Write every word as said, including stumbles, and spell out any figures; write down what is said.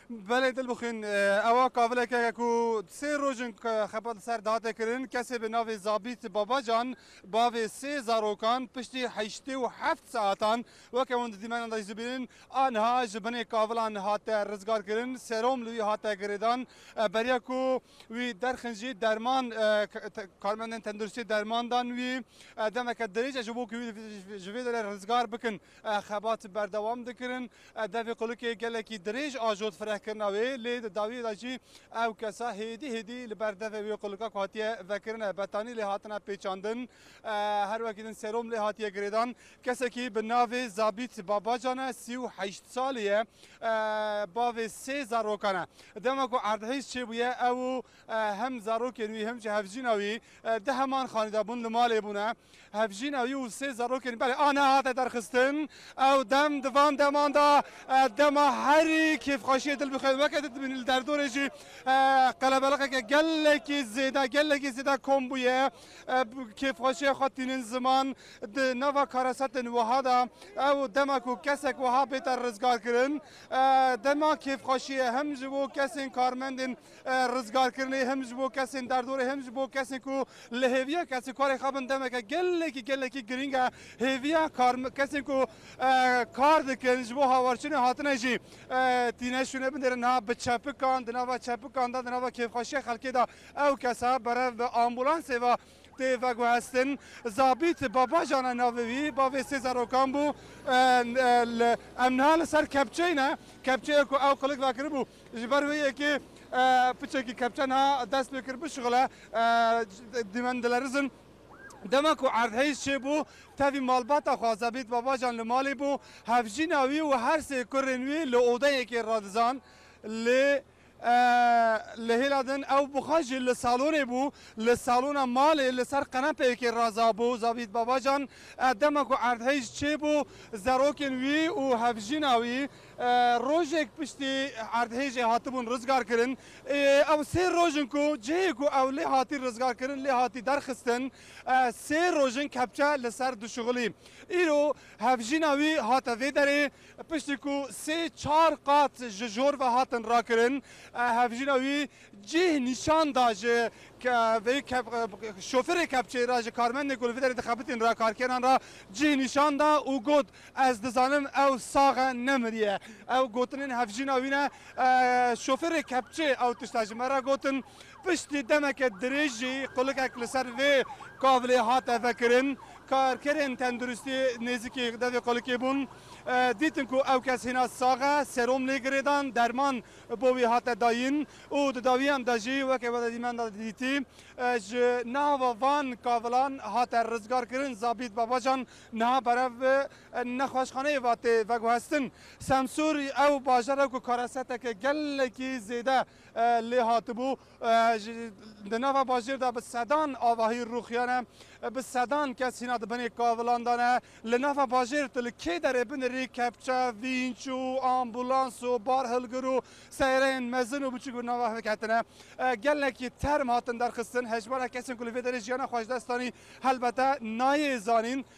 بله دل بخین اوا کاوله که کو سه روزن خبر سر داده کردن کسی به نام زابیت بابا جان باو سه زاروکان پشتی هشته و هفت ساعتان و که اون دیمان اندازی بینن آنها جبنه کاولان هات رزگار کردن سرم لوی هات کردن برای کو وی درخنجی درمان کارمندان تندرستی درمان دان وی دم که دریج جبو که جوی در رزگار بکن خبات بردوام دکرن دفع قلو که گله کی دریج آجود فرق کرناوی لید داوی داشی او کسا هدی هدی لبردفع وی قلوکا قاطیه وکرنه بتانی لحاتنا پیچاندن هر وقت سرم لحاتیه گریدان کسی که به ناو زابیت بابا جانه سی و هشت سالیه باو سه زاروکانه دم کو عردهیش چه بویه او هم زاروکنوی هم چه هفجیناوی ده همان خاندابون لمالی بونه هفجیناوی و سه زاروکنی بله آنها هات درخستن او دم دوان دماندا دم هری کیف خاشی دل بخیر وقت من در دورشی قلبلقه که گله کی زیده گله کی زیده کم بویه کیف خاشی خاطرین زمان نوا کارست نوهادا او دم کو کسک وها بیتر رزگار کردن دم کیف خاشی هم جبو کسین کارمندین رزگار کردنی هم جبو کسین در دور هم جبو کسین کو لهویه کسی کار خابن دم که گله کی گله کی گرینگا هویه کار کسین کو کار دکن جبو هاورچین هاتنه جی تینشونه بندرن ها بچپکان دنوا چپکان دا دنوا کیف خاشی خلکی دا او کسا برای آمبولانس و تی وگو هستن زابیت بابا جانا ناوی باوی سه زاروکان بو امنال سر کپچه نه کپچه کو او قلق وکر بو جبرویه که پچه کی کپچه ها دست بکر بو شغله دیمندلرزن دمکو عرضهیش چه بو تاوی مالباتا خوازابیت بابا جان لمالی بو هفجی ناوی و هر سه کرنوی لعوده یکی رادزان لی لهیلادن او بخاج لسالون بو لسالون مال لسر قناپه که رازا بو زابیت بابا جان دمکو عرضهیش چه بو زاروکن وی و هفجی ناوی روزک پشتی عرضهیش هاتبون رزگار کرن او سه روزن کو جه کو او لی هاتی رزگار کرن لی هاتی درخستن سه روزن کپچه لسر دو شغلی ایرو هفجی ناوی هاتا وی داره پشتی کو سه چار قات ججور و هاتن را کرن هفجی ناوی جه نشان دا جه وی شوفر کپچه را جه کارمند نکول وی داره دخبتین را کارکنان را جه نشان دا او گود از دزانم او ساغه نمریه او گوتنین هفجی ناوی نه شوفر کپچه او تشتاجمه را گوتن پشتی دمک دریجی قلقک لسر وی کاولی هات افکرین کارکرین تندرستی نزدیکی دوی قلقی بون دیتن کو او کس هنا ساغه سروم نگریدان درمان بوی هات داین او داوی هم داجی و که بعد دیمان داد دیتی ج ناو وان کاولان هات رزگار کرن زابیت بابا جان نه برای نخوشخانه وات وگو هستن سمسور او باجر کو کاراسته که گل کی زیده لی هاتبو دنوا باجر دا به صدان آواهی روخیانه به صدان کسی ند بنی کاولان دانه لنوا باجر تل کی در بن ری کپچا وینچو آمبولانس و بار هلگرو سیرین مزن و بچگو نوا کتنه گل کی ترم هاتن در خستن هجبار کسی کلی در جیان خوش دستانی البته نای زانین